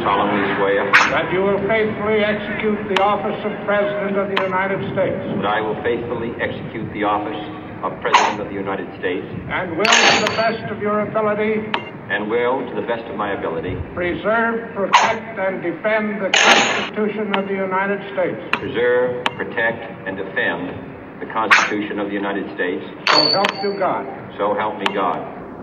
solemnly swear that you will faithfully execute the office of President of the United States. that I will faithfully execute the office of President of the United States And will, to the best of your ability, and will, to the best of my ability, preserve, protect, and defend the Constitution of the United States. preserve, protect, and defend the Constitution of the United States. So help you God. So help me God.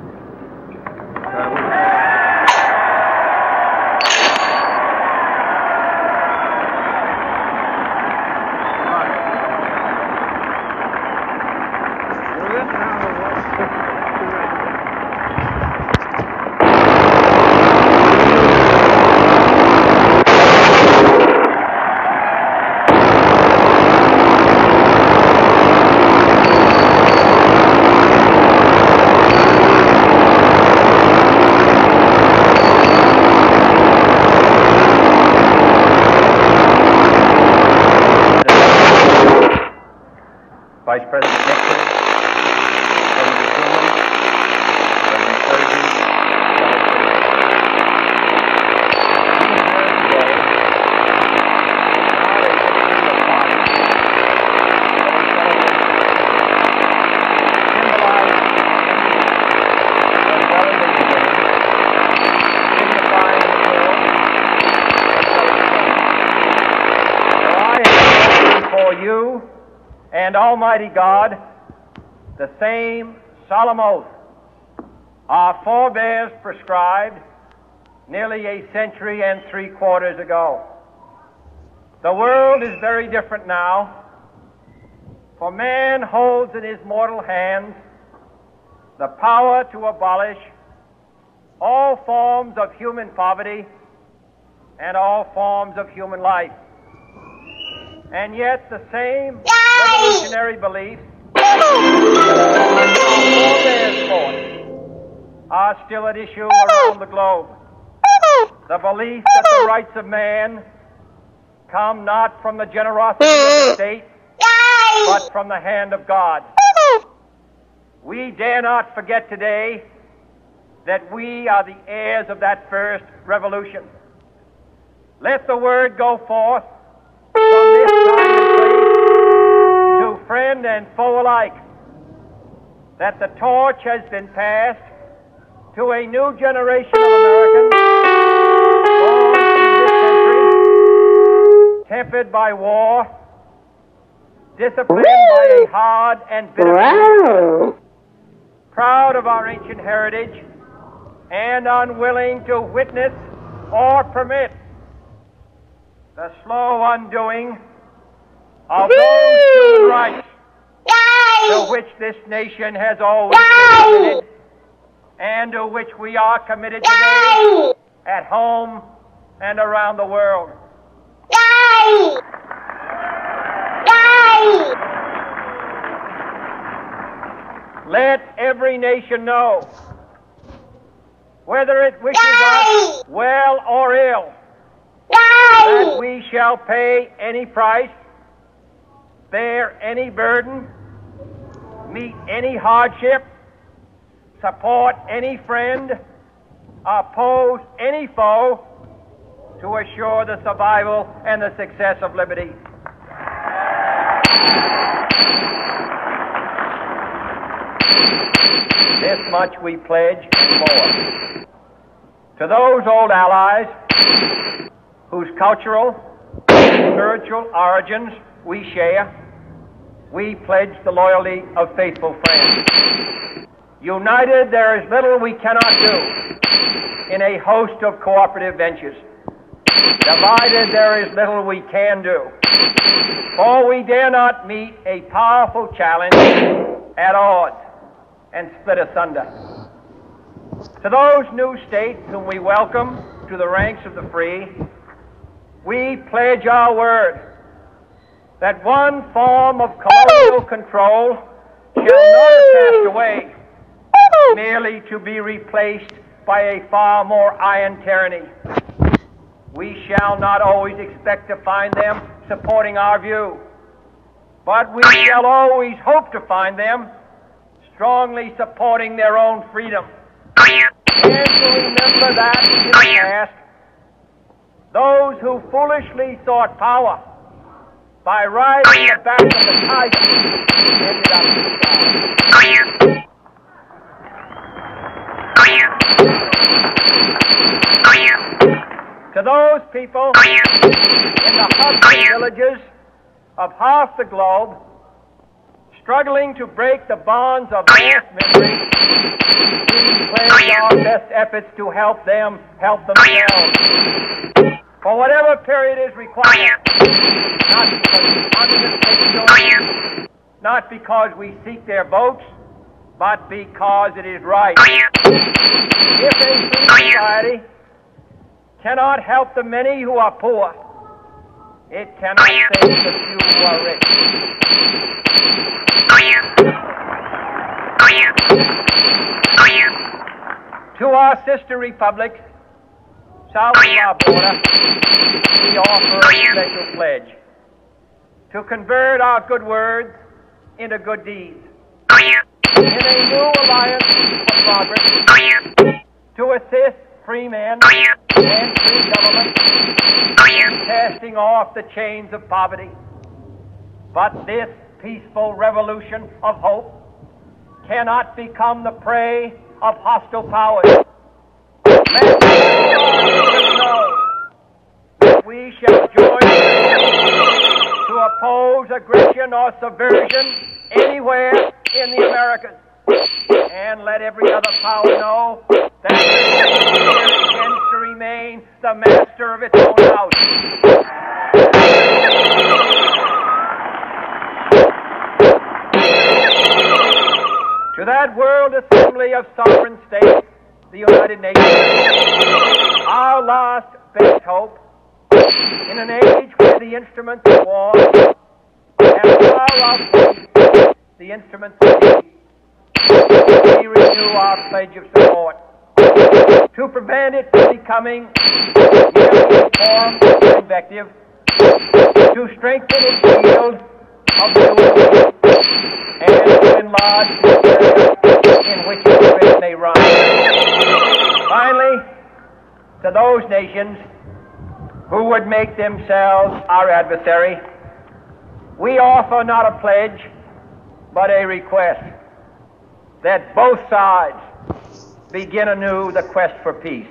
Vice President Nixon, President Truman, President Sturgeon, you and Almighty God the same solemn oath our forebears prescribed nearly a century and 3/4 ago. The world is very different now, for man holds in his mortal hands the power to abolish all forms of human poverty and all forms of human life. And yet the same revolutionary beliefs are still at issue around the globe. The belief that the rights of man come not from the generosity of the state, but from the hand of God. We dare not forget today that we are the heirs of that first revolution. Let the word go forth from this time and place to friend and foe alike that the torch has been passed to a new generation of Americans born in this country, tempered by war, disciplined by a hard and bitter police, proud of our ancient heritage, and unwilling to witness or permit the slow undoing of those human rights to which this nation has always been committed, and to which we are committed today at home and around the world. Let every nation know, whether it wishes us well or ill, that we shall pay any price, bear any burden, meet any hardship, support any friend, oppose any foe, to assure the survival and the success of liberty. This much we pledge and more. To those old allies whose cultural, spiritual origins we share, we pledge the loyalty of faithful friends. United, there is little we cannot do in a host of cooperative ventures. Divided, there is little we can do, for we dare not meet a powerful challenge at odds and split asunder. To those new states whom we welcome to the ranks of the free, we pledge our word that one form of colonial control shall not have passed away, merely to be replaced by a far more iron tyranny. We shall not always expect to find them supporting our view, but we shall always hope to find them strongly supporting their own freedom, and to remember that in the past Those who foolishly sought power by riding the back of the tiger ended up inside. To those people in the huts and villages of half the globe struggling to break the bonds of mass memory, we pledge our best efforts to help them help themselves. For whatever period is required, not because we undertake, not because we seek their votes, but because it is right. If a free society cannot help the many who are poor, it cannot save the few who are rich. To our sister republics, south of our border, we offer a special pledge to convert our good words into good deeds. In a new alliance for progress, to assist free men and free government in casting off the chains of poverty. But this peaceful revolution of hope cannot become the prey of hostile powers. Let us know that we shall join to oppose aggression or subversion anywhere in the Americas, and let every other power know that it intends to remain the master of its own house. To that world assembly of sovereign states, the United Nations, our last best hope, in an age where the instruments of war have far outpaced the instruments of peace, we renew our pledge of support to prevent it from becoming merely a form of invective, to strengthen its field of influence, and to enlarge the area in which its threat may run. Finally, to those nations who would make themselves our adversary, we offer not a pledge, but a request that both sides begin anew the quest for peace.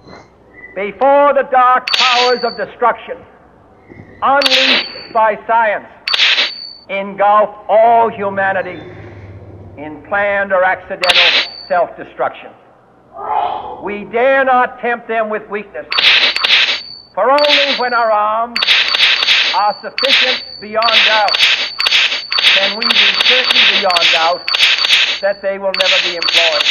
Before the dark powers of destruction, unleashed by science, engulf all humanity in planned or accidental self-destruction, we dare not tempt them with weakness, for only when our arms are sufficient beyond doubt can we be certain beyond doubt that they will never be employed.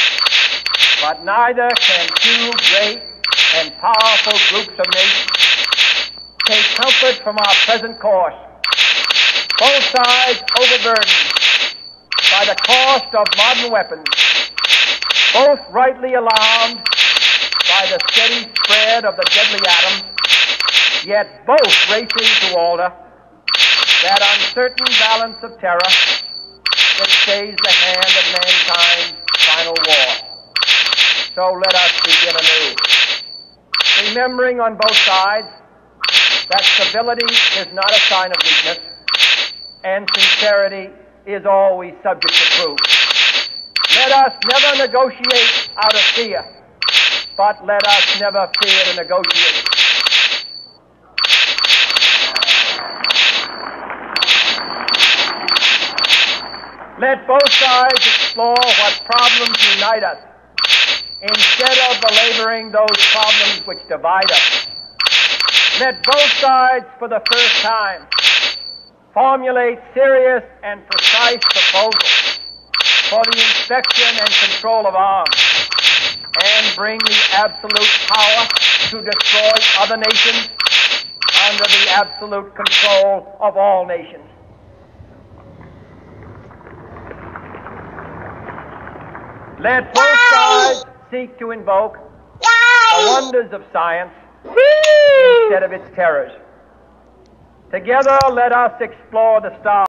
But neither can two great and powerful groups of nations take comfort from our present course, both sides overburdened by the cost of modern weapons, both rightly alarmed by the steady spread of the deadly atom, yet both racing to alter that uncertain balance of terror that stays the hand of mankind's final war. So let us begin anew, remembering on both sides that civility is not a sign of weakness, and sincerity is always subject to proof. Let us never negotiate out of fear, but let us never fear to negotiate. Let both sides explore what problems unite us, instead of belaboring those problems which divide us. Let both sides, for the first time, formulate serious and precise proposals for the inspection and control of arms, and bring the absolute power to destroy other nations under the absolute control of all nations. Let both sides seek to invoke the wonders of science instead of its terrors. Together, let us explore the stars.